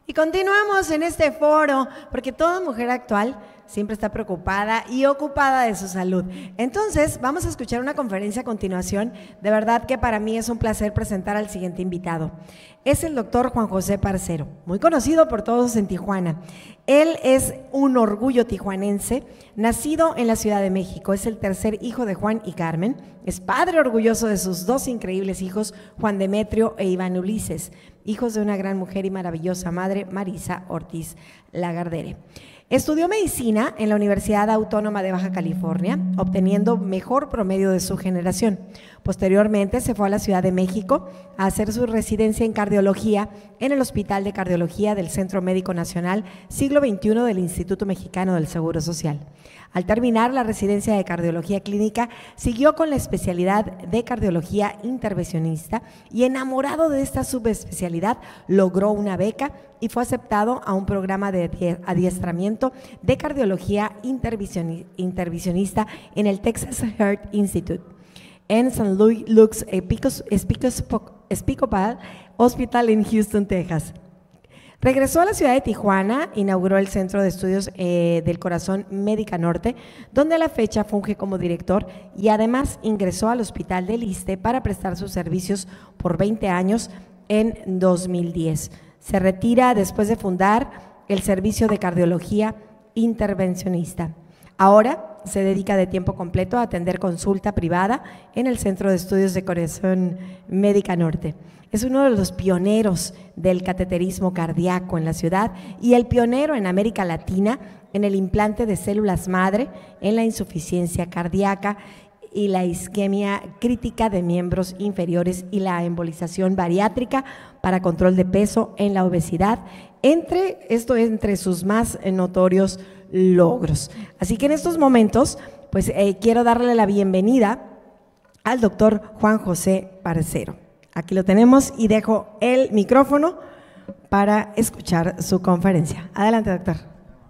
Y continuamos en este foro, porque toda mujer actual siempre está preocupada y ocupada de su salud. Entonces, vamos a escuchar una conferencia a continuación. De verdad que para mí es un placer presentar al siguiente invitado. Es el doctor Juan José Parcero, muy conocido por todos en Tijuana. Él es un orgullo tijuanense, nacido en la Ciudad de México. Es el tercer hijo de Juan y Carmen. Es padre orgulloso de sus dos increíbles hijos, Juan Demetrio e Iván Ulises, hijos de una gran mujer y maravillosa madre, Marisa Ortiz Lagardere. Estudió medicina en la Universidad Autónoma de Baja California, obteniendo mejor promedio de su generación. Posteriormente se fue a la Ciudad de México a hacer su residencia en cardiología en el Hospital de Cardiología del Centro Médico Nacional Siglo XXI del Instituto Mexicano del Seguro Social. Al terminar la residencia de cardiología clínica, siguió con la especialidad de cardiología intervencionista y, enamorado de esta subespecialidad, logró una beca y fue aceptado a un programa de adiestramiento de cardiología intervencionista en el Texas Heart Institute en St. Luke's Episcopal Hospital en Houston, Texas. Regresó a la ciudad de Tijuana, inauguró el Centro de Estudios del Corazón Médica Norte, donde a la fecha funge como director, y además ingresó al Hospital del Iste para prestar sus servicios por 20 años en 2010. Se retira después de fundar el Servicio de Cardiología Intervencionista. Ahora se dedica de tiempo completo a atender consulta privada en el Centro de Estudios de Corazón Médica Norte. Es uno de los pioneros del cateterismo cardíaco en la ciudad y el pionero en América Latina en el implante de células madre, en la insuficiencia cardíaca y la isquemia crítica de miembros inferiores y la embolización bariátrica para control de peso en la obesidad, entre sus más notorios logros. Así que en estos momentos, pues quiero darle la bienvenida al doctor Juan José Parcero. Aquí lo tenemos y dejo el micrófono para escuchar su conferencia. Adelante, doctor.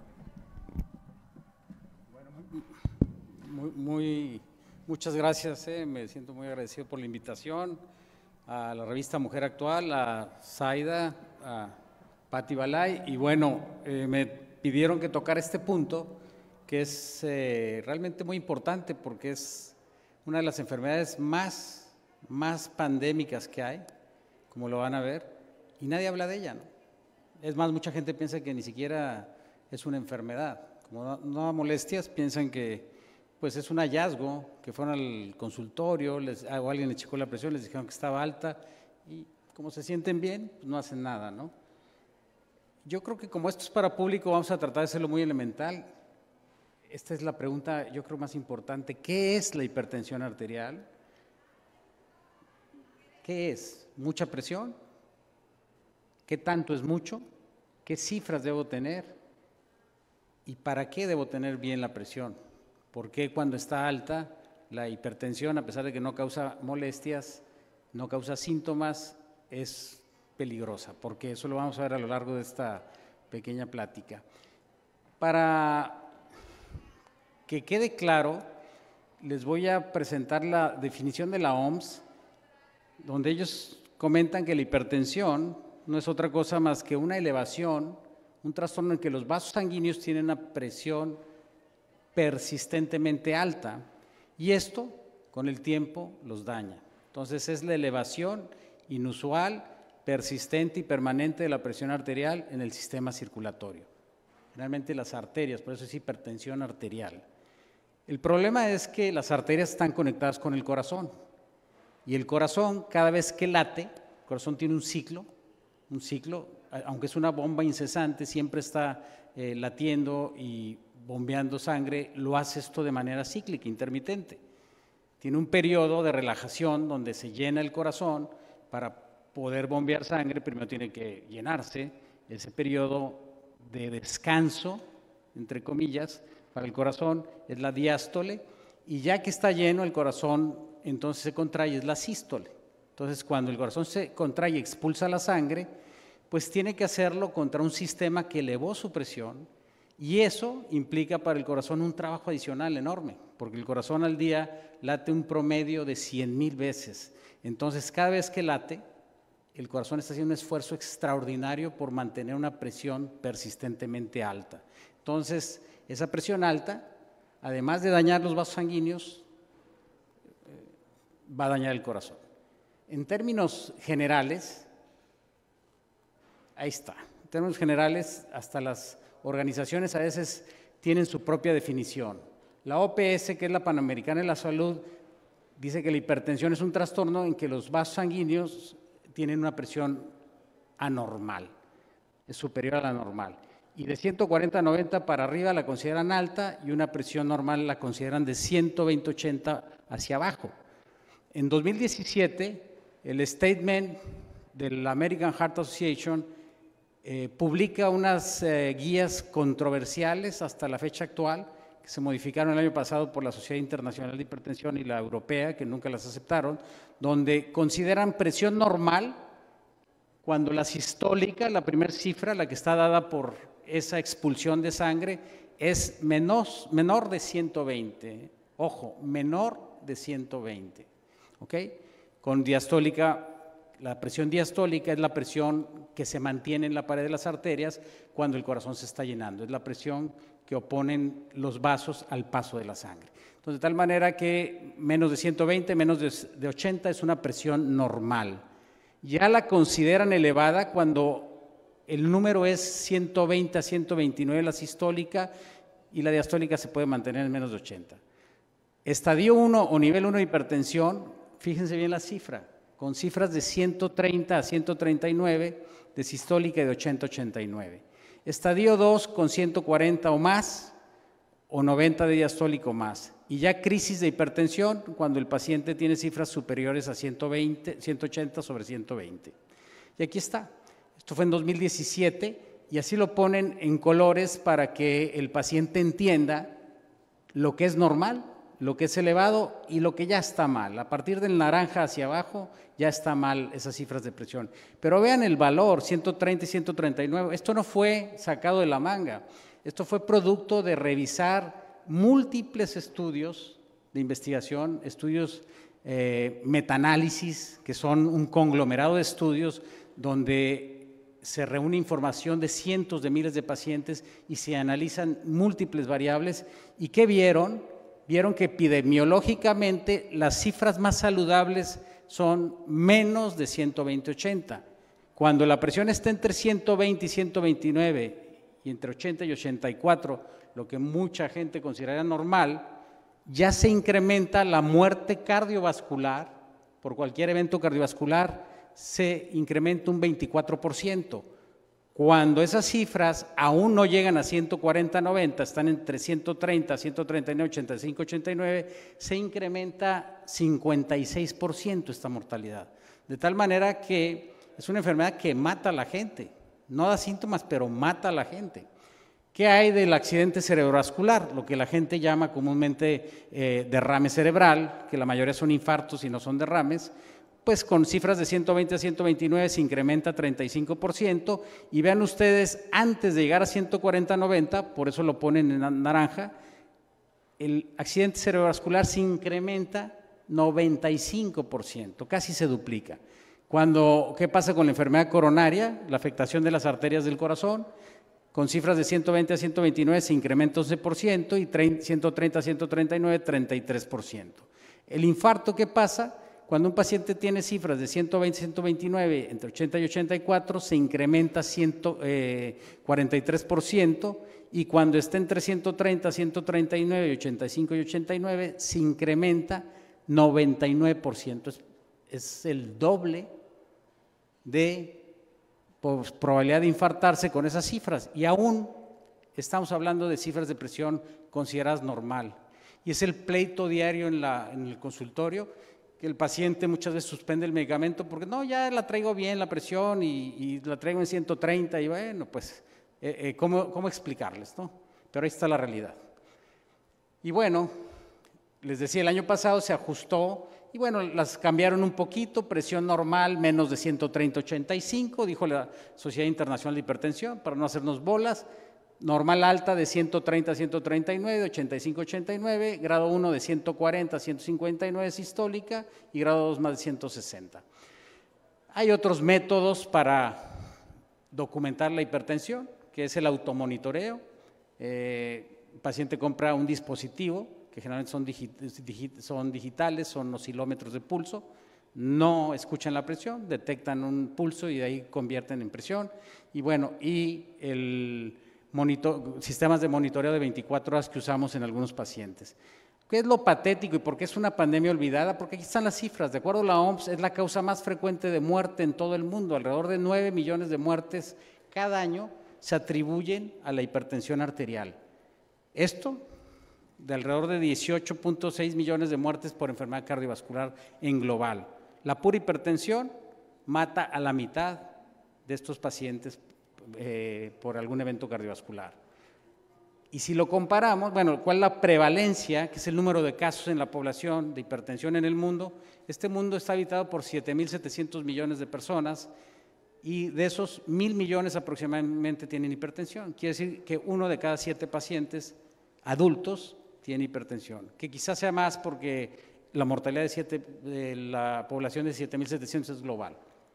Muchas gracias, me siento muy agradecido por la invitación a la revista Mujer Actual, a Zaida, a Patti Balay, y bueno, me pidieron que tocara este punto que es realmente muy importante porque es una de las enfermedades más pandémicas que hay, como lo van a ver, y nadie habla de ella, ¿no? Es más, mucha gente piensa que ni siquiera es una enfermedad. Como no da molestias, piensan que pues es un hallazgo, que fueron al consultorio, o alguien les checó la presión, les dijeron que estaba alta, y como se sienten bien, pues no hacen nada, ¿no? Yo creo que como esto es para público, vamos a tratar de hacerlo muy elemental. Esta es la pregunta, yo creo, más importante. ¿Qué es la hipertensión arterial? ¿Qué es? ¿Mucha presión? ¿Qué tanto es mucho? ¿Qué cifras debo tener? ¿Y para qué debo tener bien la presión? ¿Por qué cuando está alta la hipertensión, a pesar de que no causa molestias, no causa síntomas, es peligrosa? Porque eso lo vamos a ver a lo largo de esta pequeña plática. Para que quede claro, les voy a presentar la definición de la OMS, donde ellos comentan que la hipertensión no es otra cosa más que una elevación, un trastorno en que los vasos sanguíneos tienen una presión persistentemente alta, y esto con el tiempo los daña. Entonces es la elevación inusual, persistente y permanente de la presión arterial en el sistema circulatorio, generalmente las arterias, por eso es hipertensión arterial. El problema es que las arterias están conectadas con el corazón, y el corazón, cada vez que late, el corazón tiene un ciclo, aunque es una bomba incesante, siempre está latiendo y bombeando sangre, lo hace esto de manera cíclica, intermitente. Tiene un periodo de relajación donde se llena el corazón. Para poder bombear sangre, primero tiene que llenarse. Ese periodo de descanso, entre comillas, para el corazón es la diástole, y ya que está lleno el corazón, entonces se contrae, es la sístole. Entonces, cuando el corazón se contrae y expulsa la sangre, pues tiene que hacerlo contra un sistema que elevó su presión, y eso implica para el corazón un trabajo adicional enorme, porque el corazón al día late un promedio de 100,000 veces. Entonces, cada vez que late, el corazón está haciendo un esfuerzo extraordinario por mantener una presión persistentemente alta. Entonces, esa presión alta, además de dañar los vasos sanguíneos, va a dañar el corazón. En términos generales, ahí está. En términos generales, hasta las organizaciones a veces tienen su propia definición. La OPS, que es la Panamericana de la Salud, dice que la hipertensión es un trastorno en que los vasos sanguíneos tienen una presión anormal, es superior a la normal. Y de 140 a 90 para arriba la consideran alta y una presión normal la consideran de 120 a 80 hacia abajo. En 2017, el statement de la American Heart Association publica unas guías controversiales hasta la fecha actual, que se modificaron el año pasado por la Sociedad Internacional de Hipertensión y la Europea, que nunca las aceptaron, donde consideran presión normal cuando la sistólica, la primera cifra, la que está dada por esa expulsión de sangre, es menor de 120. Ojo, menor de 120. ¿Ok? Con diastólica, la presión diastólica es la presión que se mantiene en la pared de las arterias cuando el corazón se está llenando. Es la presión que oponen los vasos al paso de la sangre. Entonces, de tal manera que menos de 120, menos de 80 es una presión normal. Ya la consideran elevada cuando el número es 120 a 129 la sistólica y la diastólica se puede mantener en menos de 80. Estadio 1 o nivel 1 de hipertensión, fíjense bien la cifra, con cifras de 130 a 139 de sistólica y de 80 a 89. Estadio 2 con 140 o más, o 90 de diastólico o más. Y ya crisis de hipertensión cuando el paciente tiene cifras superiores a 180 sobre 120. Y aquí está. Esto fue en 2017 y así lo ponen en colores para que el paciente entienda lo que es normal, lo que es elevado y lo que ya está mal. A partir del naranja hacia abajo ya está mal esas cifras de presión. Pero vean el valor, 130 y 139. Esto no fue sacado de la manga. Esto fue producto de revisar múltiples estudios de investigación, estudios metaanálisis, que son un conglomerado de estudios donde se reúne información de cientos de miles de pacientes y se analizan múltiples variables. ¿Y qué vieron? Vieron que epidemiológicamente las cifras más saludables son menos de 120-80. Cuando la presión está entre 120 y 129 y entre 80 y 84, lo que mucha gente considera normal, ya se incrementa la muerte cardiovascular por cualquier evento cardiovascular, se incrementa un 24%. Cuando esas cifras aún no llegan a 140-90, están entre 130, 139, 85, 89, se incrementa 56% esta mortalidad. De tal manera que es una enfermedad que mata a la gente, no da síntomas, pero mata a la gente. ¿Qué hay del accidente cerebrovascular? Lo que la gente llama comúnmente derrame cerebral, que la mayoría son infartos y no son derrames. Pues con cifras de 120 a 129 se incrementa 35% y vean ustedes, antes de llegar a 140-90, por eso lo ponen en naranja, el accidente cerebrovascular se incrementa 95%, casi se duplica. ¿Qué pasa con la enfermedad coronaria? La afectación de las arterias del corazón, con cifras de 120 a 129 se incrementa 11% y 130 a 139, 33%. El infarto, ¿qué pasa? Cuando un paciente tiene cifras de 120 a 129, entre 80 y 84, se incrementa 43%, y cuando está entre 130, 139, 85 y 89, se incrementa 99%. Es el doble de probabilidad de infartarse con esas cifras, y aún estamos hablando de cifras de presión consideradas normal. Y es el pleito diario en el consultorio, que el paciente muchas veces suspende el medicamento porque no, ya la traigo bien la presión y la traigo en 130 y bueno, pues, ¿cómo explicarles, no? Pero ahí está la realidad. Y bueno, les decía, el año pasado se ajustó y bueno, las cambiaron un poquito, presión normal menos de 130-85, dijo la Sociedad Internacional de Hipertensión, para no hacernos bolas. Normal alta de 130 a 139, 85 a 89, grado 1 de 140 a 159 sistólica y grado 2 más de 160. Hay otros métodos para documentar la hipertensión, que es el automonitoreo. El paciente compra un dispositivo, que generalmente son digitales, son oscilómetros de pulso, no escuchan la presión, detectan un pulso y de ahí convierten en presión. Y bueno, sistemas de monitoreo de 24 horas que usamos en algunos pacientes. ¿Qué es lo patético y por qué es una pandemia olvidada? Porque aquí están las cifras. De acuerdo a la OMS, es la causa más frecuente de muerte en todo el mundo. Alrededor de 9 millones de muertes cada año se atribuyen a la hipertensión arterial. Esto de alrededor de 18.6 millones de muertes por enfermedad cardiovascular en global. La pura hipertensión mata a la mitad de estos pacientes por algún evento cardiovascular. Y si lo comparamos, bueno, ¿cuál es la prevalencia, que es el número de casos en la población de hipertensión en el mundo? Este mundo está habitado por 7.700 millones de personas y de esos 1.000 millones aproximadamente tienen hipertensión. Quiere decir que 1 de cada 7 pacientes adultos tiene hipertensión, que quizás sea más porque la mortalidad de la población de 7.700 es global.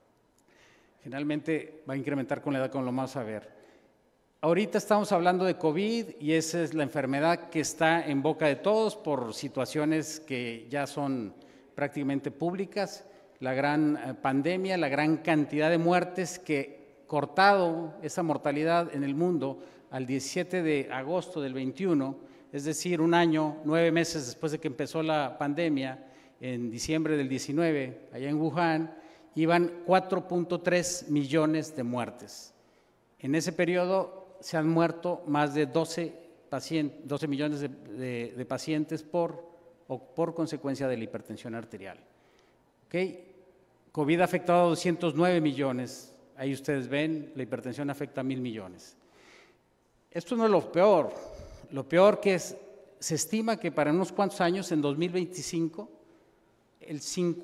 Generalmente va a incrementar con la edad, como lo vamos a ver. Ahorita estamos hablando de COVID y esa es la enfermedad que está en boca de todos por situaciones que ya son prácticamente públicas, la gran pandemia, la gran cantidad de muertes que cortado esa mortalidad en el mundo al 17 de agosto del 21, es decir, un año, 9 meses después de que empezó la pandemia, en diciembre del 19, allá en Wuhan, iban 4.3 millones de muertes. En ese periodo se han muerto más de 12 millones de pacientes por consecuencia de la hipertensión arterial. ¿Okay? COVID ha afectado a 209 millones. Ahí ustedes ven, la hipertensión afecta a 1.000 millones. Esto no es lo peor. Lo peor que se estima que para unos cuantos años, en 2025, el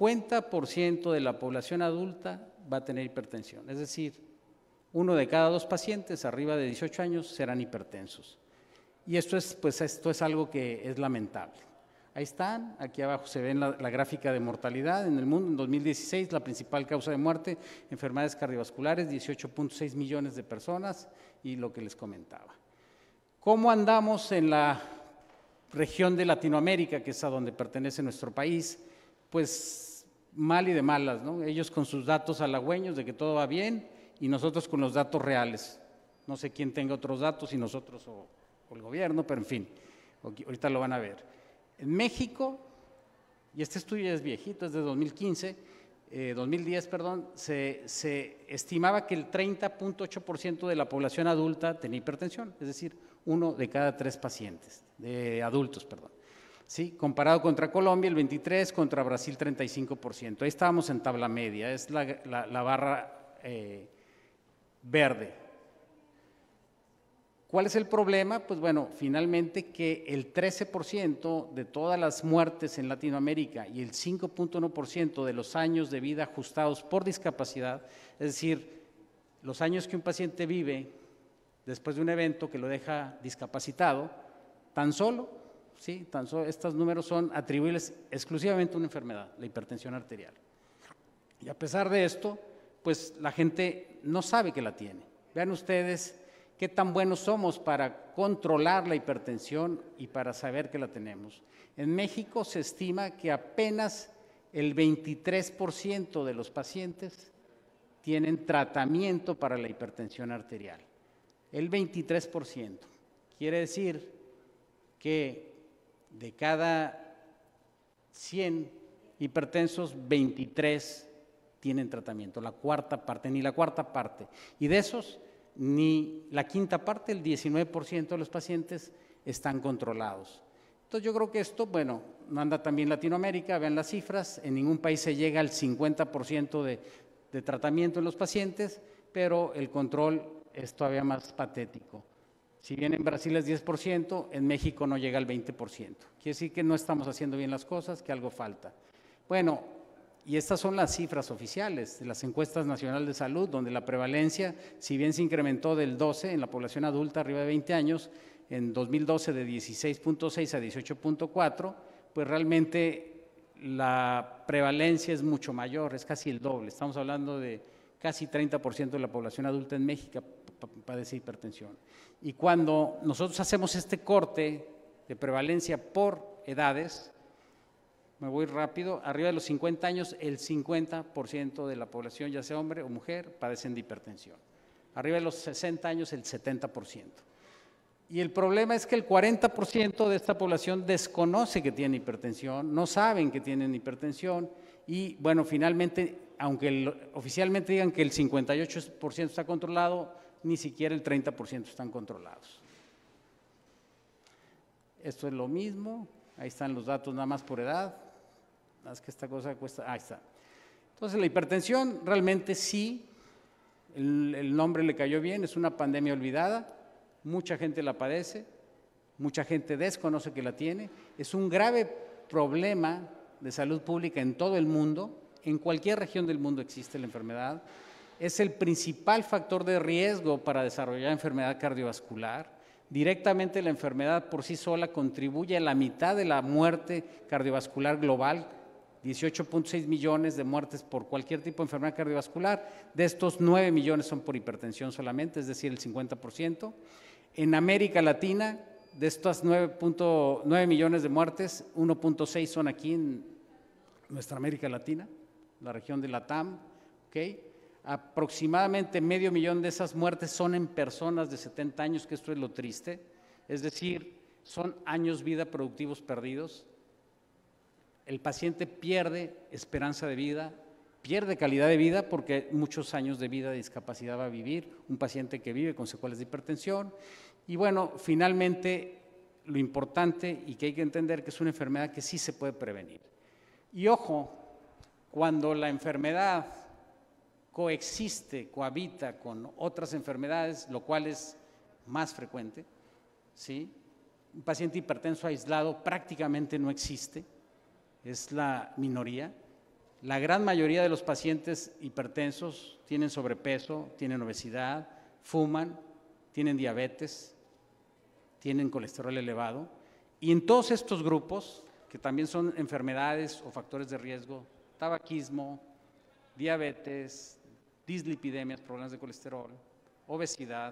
50% de la población adulta va a tener hipertensión. Es decir, 1 de cada 2 pacientes arriba de 18 años serán hipertensos. Y esto es algo que es lamentable. Ahí están, aquí abajo se ven la gráfica de mortalidad en el mundo. En 2016, la principal causa de muerte, enfermedades cardiovasculares, 18.6 millones de personas, y lo que les comentaba. ¿Cómo andamos en la región de Latinoamérica, que es a donde pertenece nuestro país? Pues mal y de malas, ¿no? Ellos con sus datos halagüeños de que todo va bien y nosotros con los datos reales. No sé quién tenga otros datos, si nosotros o el gobierno, pero en fin, ahorita lo van a ver. En México, y este estudio es viejito, es de 2010, se estimaba que el 30.8% de la población adulta tenía hipertensión, es decir, 1 de cada 3 pacientes, adultos. ¿Sí? Comparado contra Colombia, el 23%, contra Brasil, 35%. Ahí estábamos en tabla media, es la barra verde. ¿Cuál es el problema? Pues bueno, finalmente que el 13% de todas las muertes en Latinoamérica y el 5.1% de los años de vida ajustados por discapacidad, es decir, los años que un paciente vive después de un evento que lo deja discapacitado, tan solo, estos números son atribuibles exclusivamente a una enfermedad, la hipertensión arterial. Y a pesar de esto, pues la gente no sabe que la tiene. Vean ustedes qué tan buenos somos para controlar la hipertensión y para saber que la tenemos. En México se estima que apenas el 23% de los pacientes tienen tratamiento para la hipertensión arterial. El 23%. Quiere decir que de cada 100 hipertensos, 23 tienen tratamiento, la cuarta parte, ni la cuarta parte. Y de esos, ni la quinta parte, el 19% de los pacientes están controlados. Entonces yo creo que esto, bueno, no anda también en Latinoamérica, vean las cifras, en ningún país se llega al 50% de tratamiento en los pacientes, pero el control es todavía más patético. Si bien en Brasil es 10%, en México no llega al 20%. Quiere decir que no estamos haciendo bien las cosas, que algo falta. Bueno, y estas son las cifras oficiales de las encuestas nacionales de salud, donde la prevalencia, si bien se incrementó del 12 en la población adulta arriba de 20 años, en 2012 de 16.6 a 18.4, pues realmente la prevalencia es mucho mayor, es casi el doble. Estamos hablando de casi 30% de la población adulta en México padece hipertensión. Y cuando nosotros hacemos este corte de prevalencia por edades, me voy rápido, arriba de los 50 años, el 50% de la población, ya sea hombre o mujer, padecen de hipertensión. Arriba de los 60 años, el 70%. Y el problema es que el 40% de esta población desconoce que tiene hipertensión, no saben que tienen hipertensión y, bueno, finalmente, aunque oficialmente digan que el 58% está controlado, ni siquiera el 30% están controlados. Esto es lo mismo, ahí están los datos nada más por edad, es que esta cosa cuesta, ahí está. Entonces la hipertensión realmente sí, el nombre le cayó bien, es una pandemia olvidada, mucha gente la padece, mucha gente desconoce que la tiene, es un grave problema de salud pública en todo el mundo, en cualquier región del mundo existe la enfermedad, es el principal factor de riesgo para desarrollar enfermedad cardiovascular. Directamente la enfermedad por sí sola contribuye a la mitad de la muerte cardiovascular global, 18.6 millones de muertes por cualquier tipo de enfermedad cardiovascular, de estos 9 millones son por hipertensión solamente, es decir, el 50%. En América Latina, de estas 9 millones de muertes, 1.6 son aquí en nuestra América Latina, la región de Latam, ¿ok? Aproximadamente 500.000 de esas muertes son en personas de 70 años, que esto es lo triste, es decir, son años vida productivos perdidos. El paciente pierde esperanza de vida, pierde calidad de vida porque muchos años de vida de discapacidad va a vivir, un paciente que vive con secuelas de hipertensión. Y bueno, finalmente lo importante y que hay que entender que es una enfermedad que sí se puede prevenir. Y ojo, cuando la enfermedad cohabita con otras enfermedades, lo cual es más frecuente, ¿sí? Un paciente hipertenso aislado prácticamente no existe, es la minoría. La gran mayoría de los pacientes hipertensos tienen sobrepeso, tienen obesidad, fuman, tienen diabetes, tienen colesterol elevado. Y en todos estos grupos, que también son enfermedades o factores de riesgo, tabaquismo, diabetes, dislipidemias, problemas de colesterol, obesidad,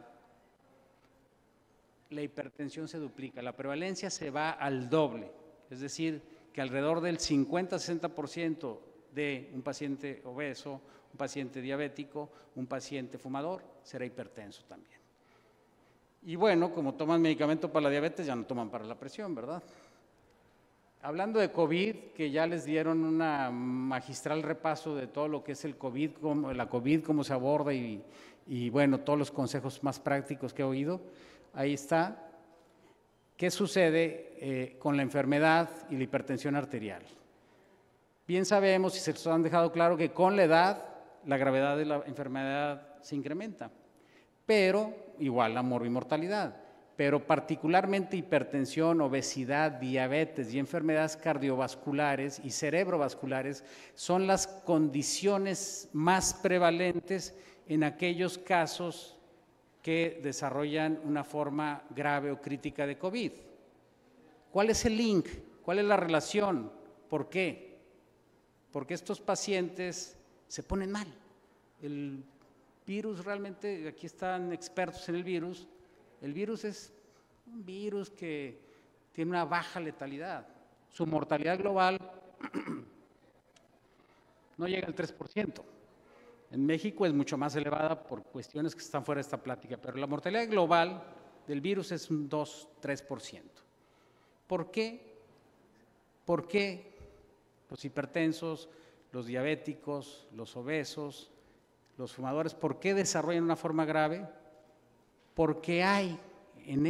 la hipertensión se duplica, la prevalencia se va al doble, es decir, que alrededor del 50-60% de un paciente obeso, un paciente diabético, un paciente fumador, será hipertenso también. Y bueno, como toman medicamento para la diabetes, ya no toman para la presión, ¿verdad? Hablando de COVID, que ya les dieron un magistral repaso de todo lo que es el COVID, la COVID, cómo se aborda y bueno, todos los consejos más prácticos que he oído, ahí está. ¿Qué sucede con la enfermedad y la hipertensión arterial? Bien sabemos y se nos han dejado claro que con la edad la gravedad de la enfermedad se incrementa, pero igual la morbimortalidad. Pero particularmente hipertensión, obesidad, diabetes y enfermedades cardiovasculares y cerebrovasculares son las condiciones más prevalentes en aquellos casos que desarrollan una forma grave o crítica de COVID. ¿Cuál es el link? ¿Cuál es la relación? ¿Por qué? Porque estos pacientes se ponen mal. El virus realmente, aquí están expertos en el virus es un virus que tiene una baja letalidad. Su mortalidad global no llega al 3%. En México es mucho más elevada por cuestiones que están fuera de esta plática, pero la mortalidad global del virus es un 2-3%. ¿Por qué? ¿Por qué los hipertensos, los diabéticos, los obesos, los fumadores, por qué desarrollan una forma grave? Porque hay en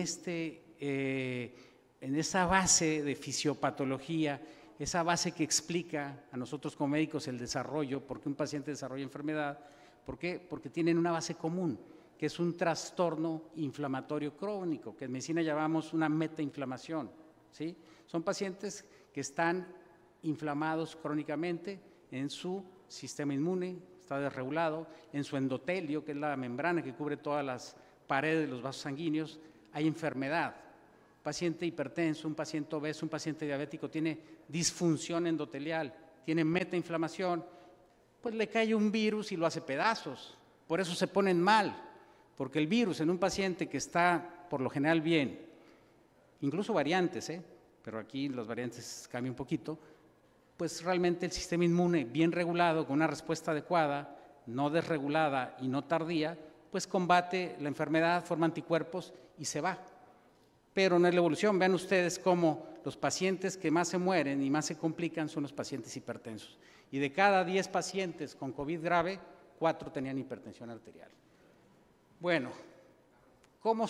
esa base de fisiopatología, esa base que explica a nosotros como médicos el desarrollo, por qué un paciente desarrolla enfermedad, ¿por qué? Porque tienen una base común, que es un trastorno inflamatorio crónico, que en medicina llamamos una metainflamación, ¿sí? Son pacientes que están inflamados crónicamente en su sistema inmune, está desregulado, en su endotelio, que es la membrana que cubre todas las paredes de los vasos sanguíneos, hay enfermedad. paciente hipertenso, un paciente obeso, un paciente diabético tiene disfunción endotelial, tiene metainflamación, pues le cae un virus y lo hace pedazos. Por eso se ponen mal, porque el virus en un paciente que está por lo general bien, incluso variantes, pero aquí las variantes cambian un poquito, pues realmente el sistema inmune bien regulado, con una respuesta adecuada, no desregulada y no tardía, pues combate la enfermedad, forma anticuerpos y se va. Pero no es la evolución. Vean ustedes cómo los pacientes que más se mueren y más se complican son los pacientes hipertensos. Y de cada 10 pacientes con COVID grave, 4 tenían hipertensión arterial. Bueno, ¿cómo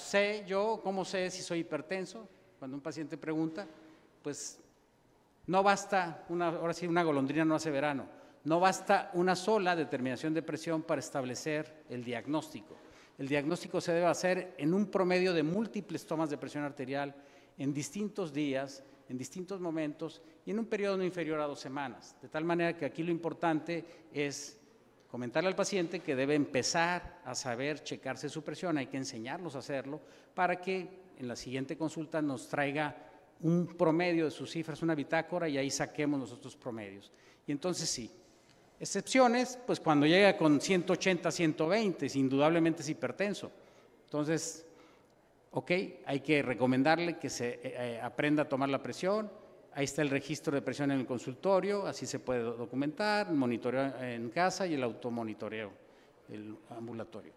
sé si soy hipertenso? Cuando un paciente pregunta, pues no basta, ahora sí una golondrina no hace verano, no basta una sola determinación de presión para establecer el diagnóstico. El diagnóstico se debe hacer en un promedio de múltiples tomas de presión arterial en distintos días, en distintos momentos y en un periodo no inferior a 2 semanas. De tal manera que aquí lo importante es comentarle al paciente que debe empezar a saber checarse su presión, hay que enseñarlos a hacerlo para que en la siguiente consulta nos traiga un promedio de sus cifras, una bitácora, y ahí saquemos nosotros promedios. Y entonces sí, excepciones, pues cuando llega con 180, 120, indudablemente es hipertenso. Entonces, ok, hay que recomendarle que se aprenda a tomar la presión. Ahí está el registro de presión en el consultorio, así se puede documentar, el monitoreo en casa y el automonitoreo, el ambulatorio.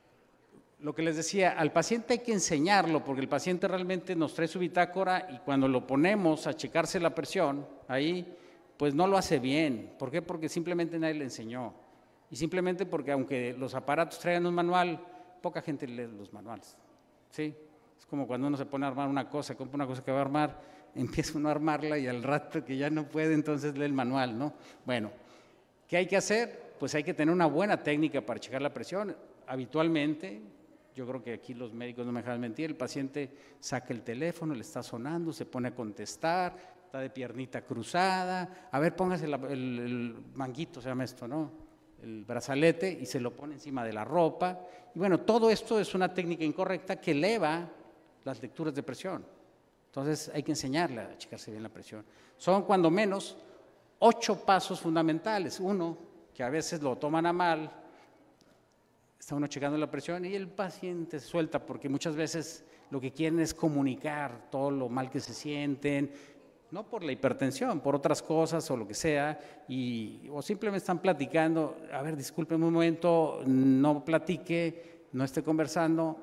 Lo que les decía, al paciente hay que enseñarlo, porque el paciente realmente nos trae su bitácora y cuando lo ponemos a checarse la presión, ahí pues no lo hace bien. ¿Por qué? Porque simplemente nadie le enseñó. Y simplemente porque aunque los aparatos traigan un manual, poca gente lee los manuales. ¿Sí? Es como cuando uno se pone a armar una cosa, compra una cosa que va a armar, empieza uno a armarla y al rato que ya no puede, entonces lee el manual, ¿no? Bueno, ¿qué hay que hacer? Pues hay que tener una buena técnica para checar la presión. Habitualmente, yo creo que aquí los médicos no me dejan mentir, el paciente saca el teléfono, le está sonando, se pone a contestar, está de piernita cruzada, a ver, póngase el manguito, se llama esto, ¿no? El brazalete, y se lo pone encima de la ropa. Y bueno, todo esto es una técnica incorrecta que eleva las lecturas de presión. Entonces hay que enseñarle a checarse bien la presión. Son cuando menos 8 pasos fundamentales. Uno, que a veces lo toman a mal, está uno checando la presión y el paciente se suelta porque muchas veces lo que quieren es comunicar todo lo mal que se sienten, no por la hipertensión, por otras cosas o lo que sea, o simplemente están platicando, a ver, discúlpeme un momento, no platique, no esté conversando,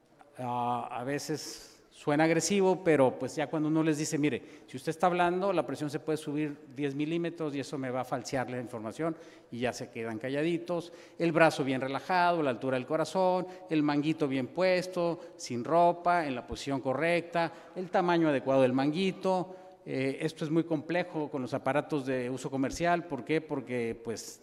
a veces suena agresivo, pero pues ya cuando uno les dice, mire, si usted está hablando, la presión se puede subir 10 milímetros y eso me va a falsear la información y ya se quedan calladitos, el brazo bien relajado, la altura del corazón, el manguito bien puesto, sin ropa, en la posición correcta, el tamaño adecuado del manguito. Esto es muy complejo con los aparatos de uso comercial. ¿Por qué? Porque pues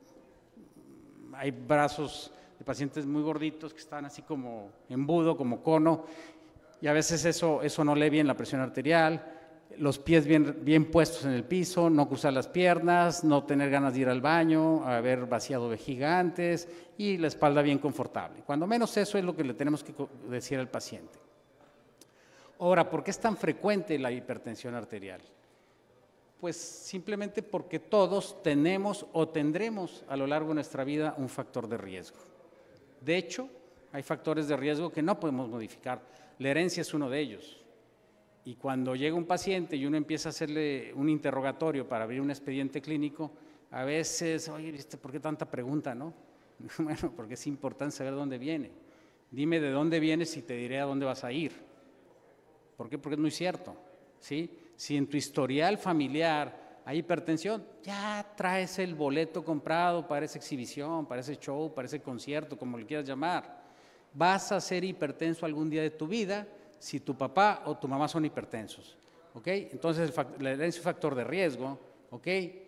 hay brazos de pacientes muy gorditos que están así como embudo, como cono, y a veces eso no lee bien la presión arterial, los pies bien puestos en el piso, no cruzar las piernas, no tener ganas de ir al baño, haber vaciado vejiga antes y la espalda bien confortable. Cuando menos eso es lo que le tenemos que decir al paciente. Ahora, ¿por qué es tan frecuente la hipertensión arterial? Pues simplemente porque todos tenemos o tendremos a lo largo de nuestra vida un factor de riesgo. De hecho, hay factores de riesgo que no podemos modificar. La herencia es uno de ellos. Y cuando llega un paciente y uno empieza a hacerle un interrogatorio para abrir un expediente clínico, a veces, oye, ¿por qué tanta pregunta, no? Bueno, porque es importante saber dónde viene. Dime de dónde vienes y te diré a dónde vas a ir. ¿Por qué? Porque es muy cierto, ¿sí? Si en tu historial familiar hay hipertensión, ya traes el boleto comprado para esa exhibición, para ese show, para ese concierto, como le quieras llamar. Vas a ser hipertenso algún día de tu vida si tu papá o tu mamá son hipertensos, ¿ok? Entonces, la herencia es un factor de riesgo, ¿ok?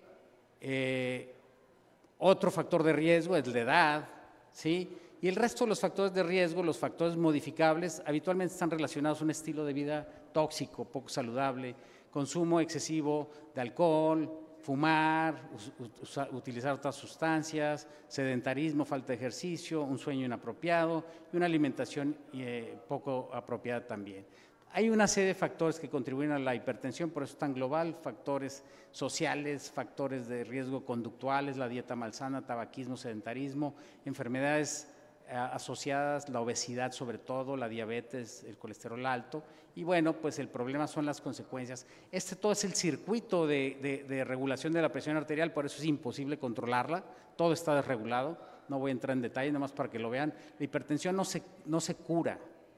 Otro factor de riesgo es la edad, ¿sí? Y el resto de los factores de riesgo, los factores modificables, habitualmente están relacionados a un estilo de vida tóxico, poco saludable, consumo excesivo de alcohol, fumar, utilizar otras sustancias, sedentarismo, falta de ejercicio, un sueño inapropiado y una alimentación poco apropiada también. Hay una serie de factores que contribuyen a la hipertensión, por eso es tan global, factores sociales, factores de riesgo conductuales, la dieta malsana, tabaquismo, sedentarismo, enfermedades asociadas, la obesidad sobre todo, la diabetes, el colesterol alto, y bueno, pues el problema son las consecuencias. Todo es el circuito de regulación de la presión arterial, por eso es imposible controlarla, todo está desregulado, no voy a entrar en detalle, nada más para que lo vean. La hipertensión no se cura,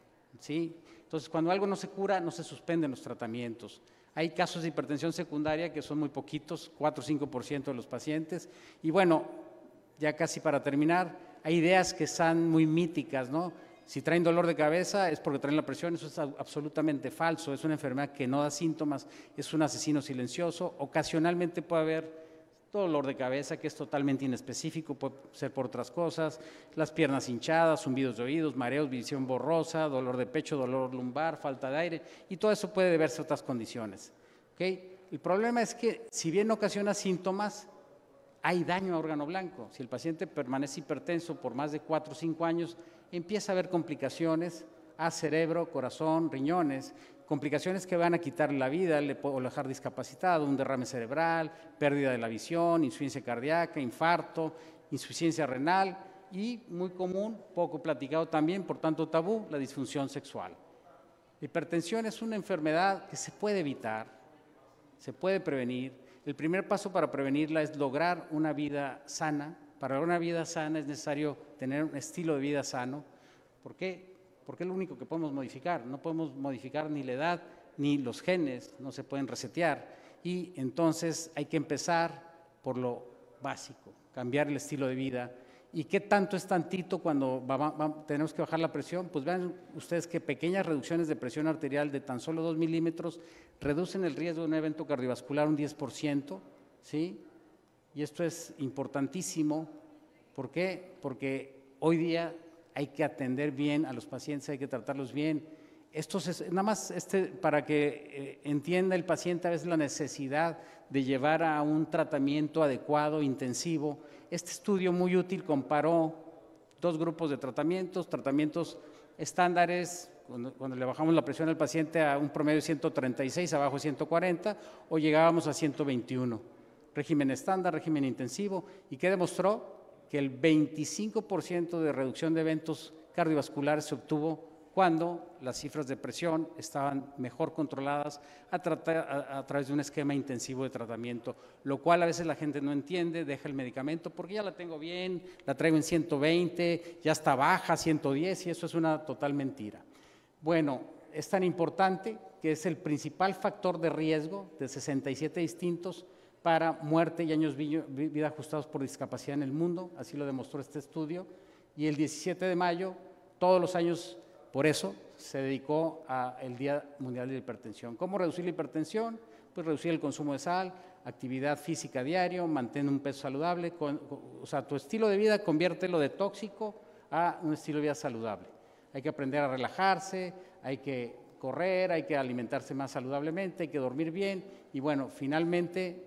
¿sí? Entonces, cuando algo no se cura, no se suspenden los tratamientos. Hay casos de hipertensión secundaria que son muy poquitos, 4 o 5% de los pacientes, y bueno, ya casi para terminar, hay ideas que están muy míticas, ¿no? Si traen dolor de cabeza es porque traen la presión, eso es absolutamente falso, es una enfermedad que no da síntomas, es un asesino silencioso, ocasionalmente puede haber dolor de cabeza que es totalmente inespecífico, puede ser por otras cosas, las piernas hinchadas, zumbidos de oídos, mareos, visión borrosa, dolor de pecho, dolor lumbar, falta de aire, y todo eso puede deberse a otras condiciones, ¿okay? El problema es que si bien no ocasiona síntomas, hay daño a órgano blanco. Si el paciente permanece hipertenso por más de 4 o 5 años, empieza a haber complicaciones a cerebro, corazón, riñones, complicaciones que van a quitarle la vida, le puedo dejar discapacitado, un derrame cerebral, pérdida de la visión, insuficiencia cardíaca, infarto, insuficiencia renal y, muy común, poco platicado también, por tanto tabú, la disfunción sexual. La hipertensión es una enfermedad que se puede evitar, se puede prevenir. El primer paso para prevenirla es lograr una vida sana. Para lograr una vida sana es necesario tener un estilo de vida sano. ¿Por qué? Porque es lo único que podemos modificar. No podemos modificar ni la edad ni los genes, no se pueden resetear. Y entonces hay que empezar por lo básico, cambiar el estilo de vida. ¿Y qué tanto es tantito cuando tenemos que bajar la presión? Pues vean ustedes que pequeñas reducciones de presión arterial de tan solo 2 milímetros reducen el riesgo de un evento cardiovascular un 10%, ¿sí? Y esto es importantísimo. ¿Por qué? Porque hoy día hay que atender bien a los pacientes, hay que tratarlos bien. Esto es nada más para que entienda el paciente a veces la necesidad de llevar a un tratamiento adecuado, intensivo. Este estudio muy útil comparó 2 grupos de tratamientos estándares, cuando le bajamos la presión al paciente a un promedio de 136, abajo de 140, o llegábamos a 121. Régimen estándar, régimen intensivo, y que demostró que el 25% de reducción de eventos cardiovasculares se obtuvo cuando las cifras de presión estaban mejor controladas a través de un esquema intensivo de tratamiento, lo cual a veces la gente no entiende, deja el medicamento porque ya la tengo bien, la traigo en 120, ya está baja, 110, y eso es una total mentira. Bueno, es tan importante que es el principal factor de riesgo de 67 distintos para muerte y años de vida ajustados por discapacidad en el mundo, así lo demostró este estudio, y el 17 de mayo, todos los años. Por eso se dedicó al Día Mundial de la Hipertensión. ¿Cómo reducir la hipertensión? Pues reducir el consumo de sal, actividad física diario, mantener un peso saludable. O sea, tu estilo de vida conviértelo de tóxico a un estilo de vida saludable. Hay que aprender a relajarse, hay que correr, hay que alimentarse más saludablemente, hay que dormir bien y bueno, finalmente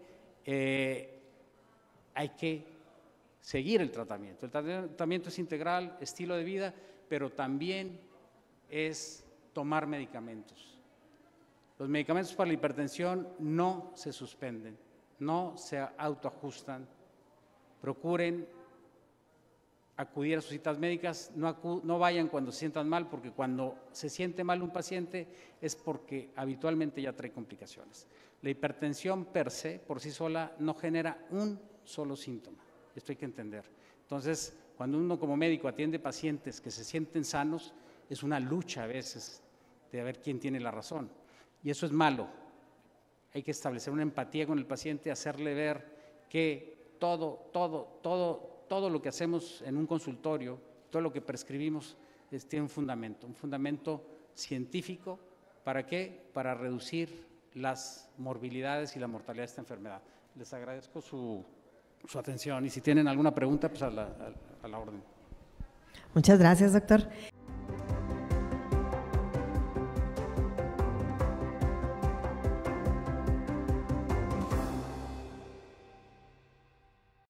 hay que seguir el tratamiento. El tratamiento es integral, estilo de vida, pero también es tomar medicamentos. Los medicamentos para la hipertensión no se suspenden, no se autoajustan. Procuren acudir a sus citas médicas, no vayan cuando se sientan mal, porque cuando se siente mal un paciente es porque habitualmente ya trae complicaciones. La hipertensión per se, por sí sola, no genera un solo síntoma. Esto hay que entender. Entonces, cuando uno como médico atiende pacientes que se sienten sanos, es una lucha a veces de ver quién tiene la razón. Y eso es malo. Hay que establecer una empatía con el paciente, hacerle ver que todo lo que hacemos en un consultorio, todo lo que prescribimos, tiene un fundamento científico. ¿Para qué? Para reducir las morbilidades y la mortalidad de esta enfermedad. Les agradezco su atención y si tienen alguna pregunta, pues a la orden. Muchas gracias, doctor.